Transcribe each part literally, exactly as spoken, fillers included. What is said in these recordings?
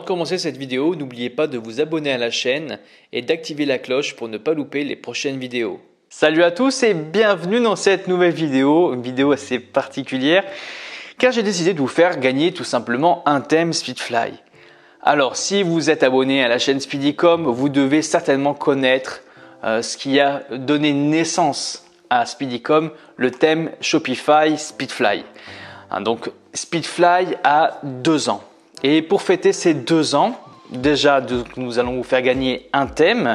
commencer cette vidéo, n'oubliez pas de vous abonner à la chaîne et d'activer la cloche pour ne pas louper les prochaines vidéos. Salut à tous et bienvenue dans cette nouvelle vidéo, une vidéo assez particulière car j'ai décidé de vous faire gagner tout simplement un thème Speedfly. Alors si vous êtes abonné à la chaîne Speedycom, vous devez certainement connaître euh, ce qui a donné naissance à Speedycom, le thème Shopify Speedfly. Hein, donc Speedfly a deux ans. Et pour fêter ces deux ans, déjà de, nous allons vous faire gagner un thème.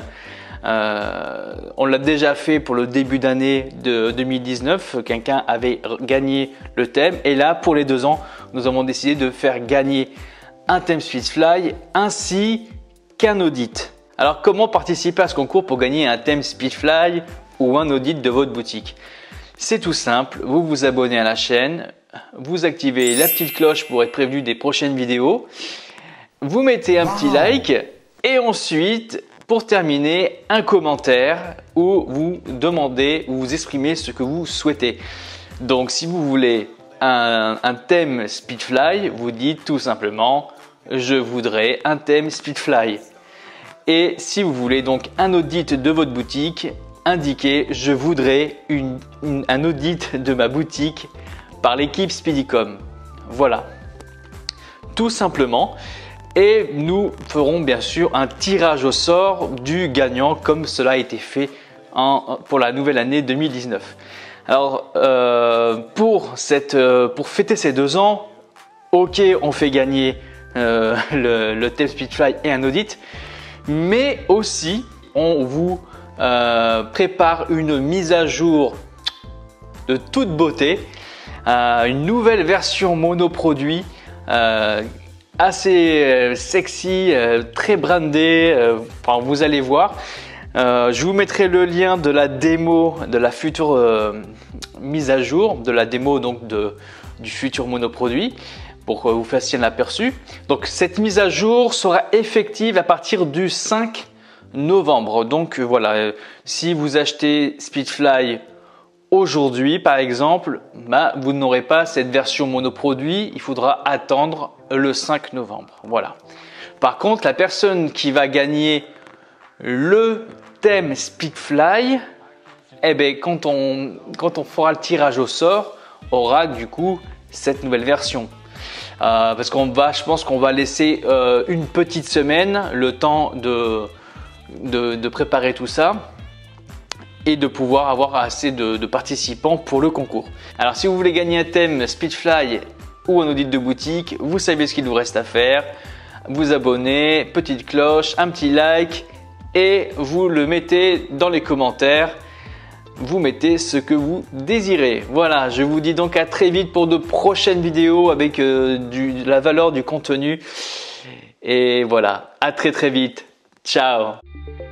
Euh, on l'a déjà fait pour le début d'année de deux mille dix-neuf, quelqu'un avait gagné le thème. Et là, pour les deux ans, nous avons décidé de faire gagner un thème Speedfly ainsi qu'un audit. Alors comment participer à ce concours pour gagner un thème Speedfly ou un audit de votre boutique? C'est tout simple, vous vous abonnez à la chaîne, vous activez la petite cloche pour être prévenu des prochaines vidéos, vous mettez un petit like et ensuite, pour terminer, un commentaire où vous demandez ou vous exprimez ce que vous souhaitez. Donc si vous voulez un, un thème Speedfly, vous dites tout simplement « Je voudrais un thème Speedfly ». Et si vous voulez donc un audit de votre boutique, indiquez « Je voudrais une, une, un audit de ma boutique » par l'équipe Speedycom. Voilà, tout simplement. Et nous ferons bien sûr un tirage au sort du gagnant comme cela a été fait en, pour la nouvelle année deux mille dix-neuf. Alors euh, pour, cette, euh, pour fêter ces deux ans, ok, on fait gagner euh, le, le thème Speedfly et un audit, mais aussi on vous euh, prépare une mise à jour de toute beauté. Euh, une nouvelle version monoproduit euh, assez euh, sexy, euh, très brandée, euh, enfin, vous allez voir. Euh, je vous mettrai le lien de la démo de la future euh, mise à jour, de la démo donc de, du futur monoproduit pour que vous fassiez un aperçu. Donc cette mise à jour sera effective à partir du cinq novembre. Donc voilà, euh, si vous achetez Speedfly aujourd'hui, par exemple, bah, vous n'aurez pas cette version monoproduit, il faudra attendre le cinq novembre. Voilà. Par contre, la personne qui va gagner le thème Speedfly, eh ben, quand, on, quand on fera le tirage au sort, aura du coup cette nouvelle version. Euh, parce qu'on va, je pense qu'on va laisser euh, une petite semaine, le temps de, de, de préparer tout ça et de pouvoir avoir assez de, de participants pour le concours. Alors si vous voulez gagner un thème Speedfly ou un audit de boutique, vous savez ce qu'il vous reste à faire. Vous abonner, petite cloche, un petit like et vous le mettez dans les commentaires. Vous mettez ce que vous désirez. Voilà, je vous dis donc à très vite pour de prochaines vidéos avec euh, du, de la valeur du contenu. Et voilà, à très très vite. Ciao!